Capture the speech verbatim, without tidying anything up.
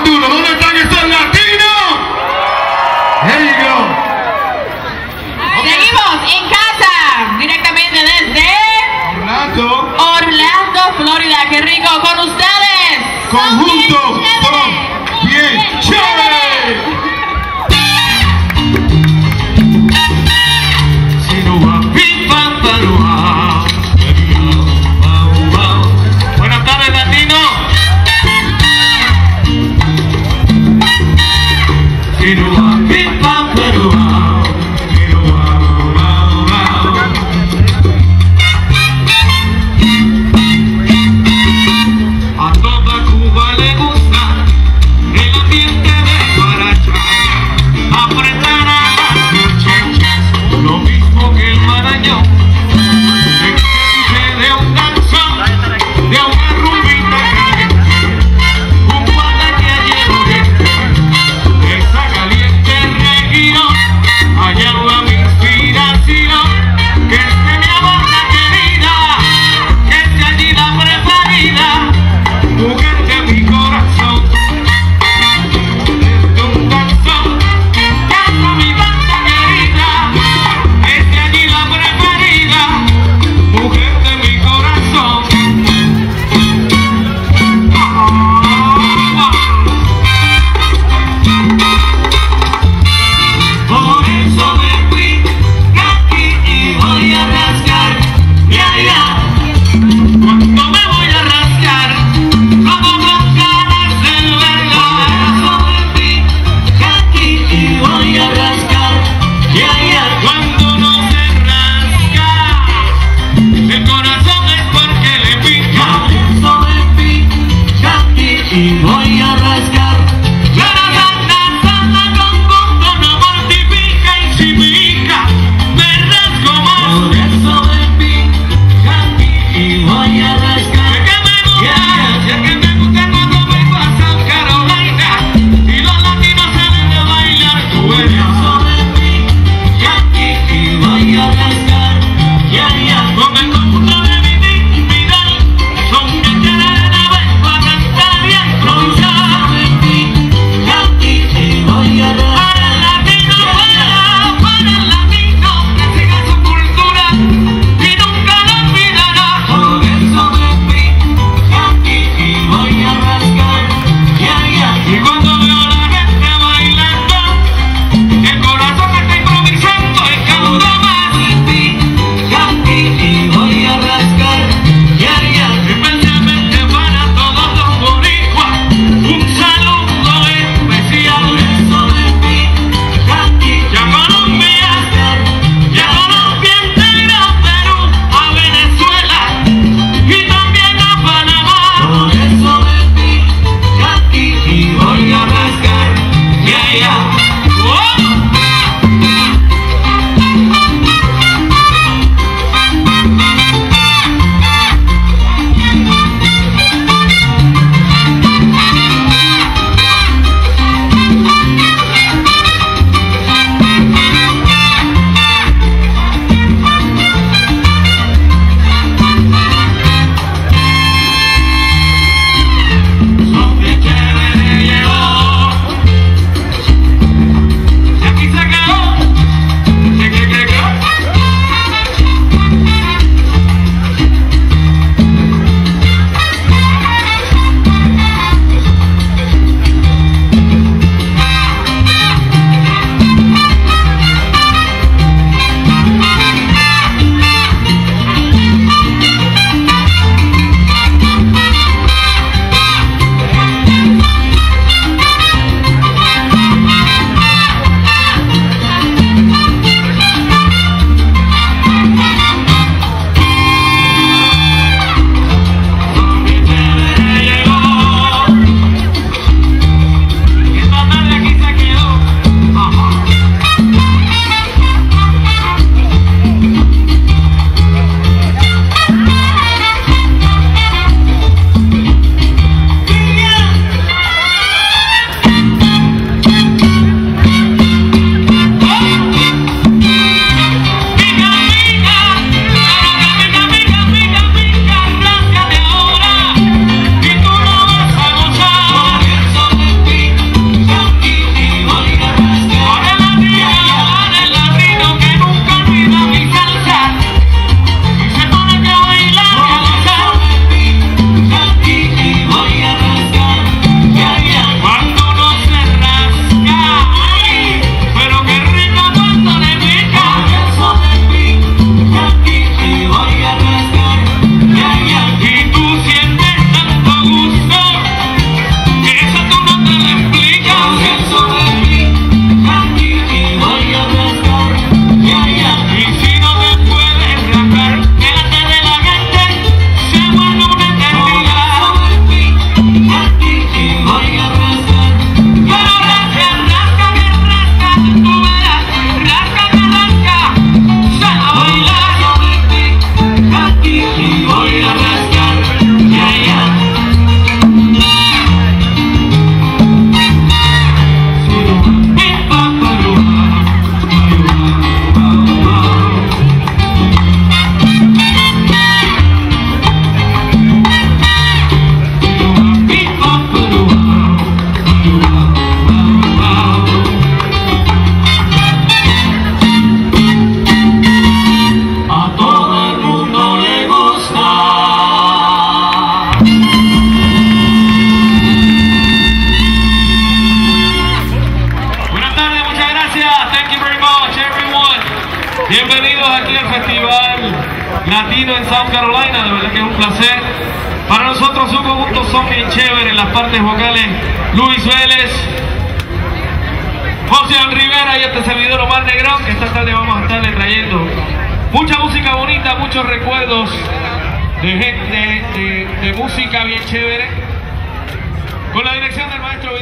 duro. ¿Dónde están esos latinos? There you go. Okay. Seguimos en casa, directamente desde Orlando, Orlando, Florida. ¡Qué rico! Con ustedes. Conjunto Son Bien Chévere. Buenas tardes, latino. A toda Cuba le gusta. latino en South Carolina, de verdad que es un placer. Para nosotros sus conjuntos son bien chéveres, en las partes vocales Luis Vélez, José Rivera y este servidor Omar Negrón, que esta tarde vamos a estarle trayendo mucha música bonita, muchos recuerdos de gente, de, de música bien chévere, con la dirección del maestro